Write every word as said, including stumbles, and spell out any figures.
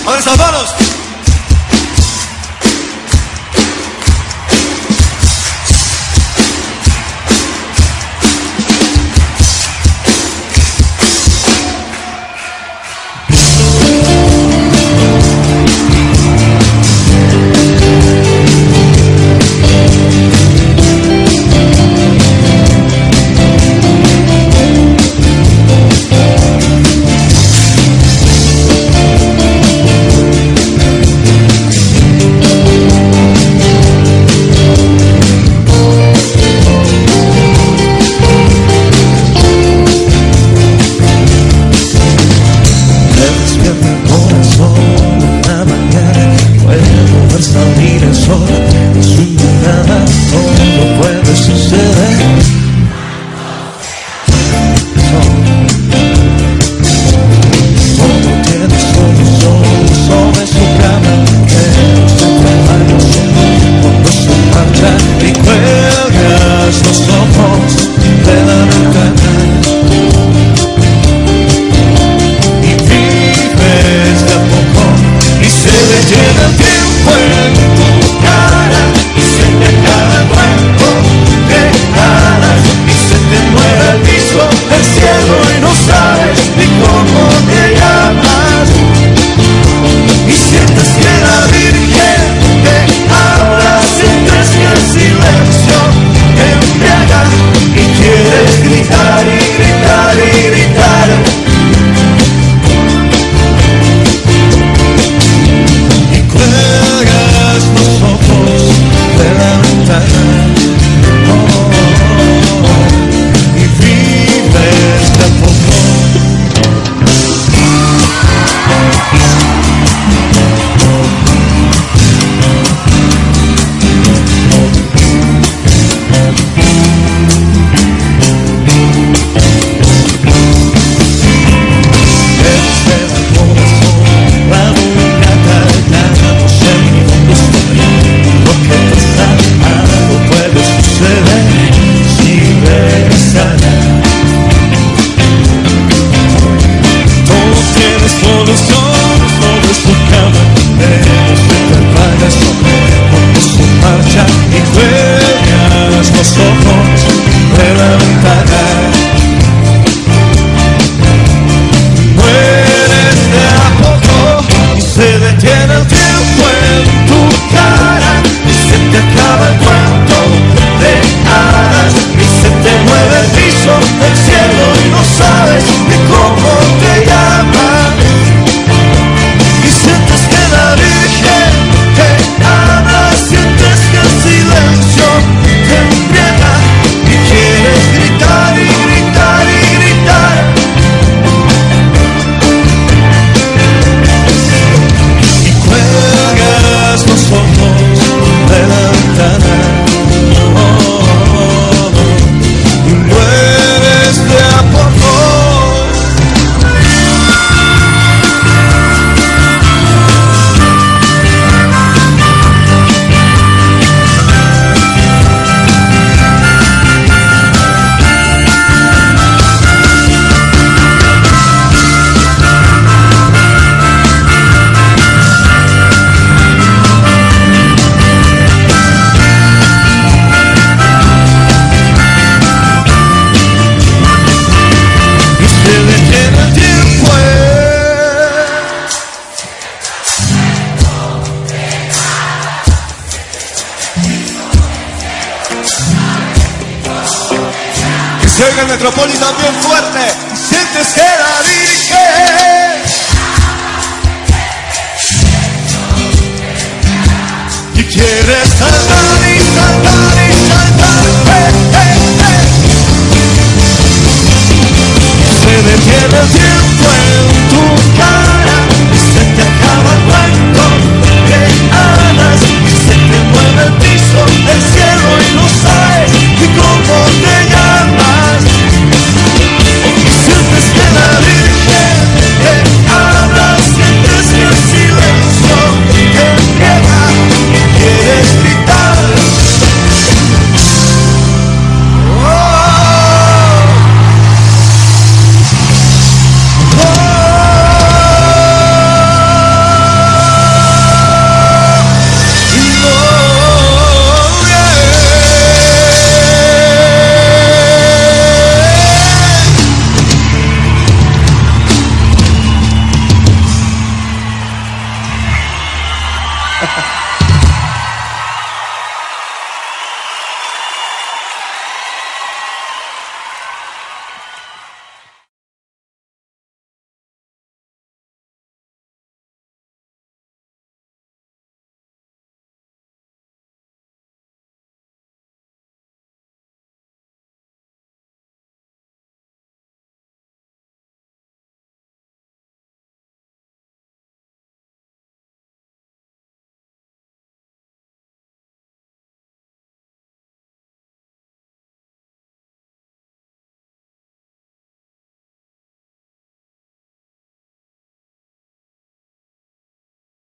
ver esas manos. Salir el sol, su mirada, todo puede suceder. Todo tiene solución sobre su cama, pero se trabaja cuando se marcha y cuelgas los ojos de la ventana y vives de a poco y se le llena el tiempo en tu cara y se te acaba el cuerpo de alas y se te mueve el piso del cielo y no sabes ni cómo te llamas y sientes que la Virgen te habla, sientes que el silencio te embriaga y quieres gritar y gritar y gritar. Cuelgas los ojos de la ventana oh, oh, oh, y vives de a poco. Desde el corazón la única carga no sé ni dónde estoy. Lo que pasa, algo puede suceder si regresara. Todo tiene solución sobre su cama, pero se te apaga su cuando se marcha y cuelgas los ojos de la ventana. Mueres de a poco y se detiene el tiempo en tu cara y se te acaba el cuento de hadas y se te mueve el piso del cielo y no sabes ni cómo te llamas y sientes que la Virgen te habla, sientes que el silencio te embriaga y quieres gritar y gritar y gritar. Y cuelgas los ojos de la ventana oh, oh, oh, y mueres de a poco. Y se detiene el tiempo Que se oiga el Metropolitan bien fuerte. Sientes que la Virgen